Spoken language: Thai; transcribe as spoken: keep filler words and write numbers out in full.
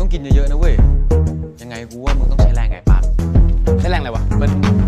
ต้องกินเยอะๆนะเว้ยยังไงกูว่ามึงต้องใช้แรงไงปากใช้แรงอะไรวะมัน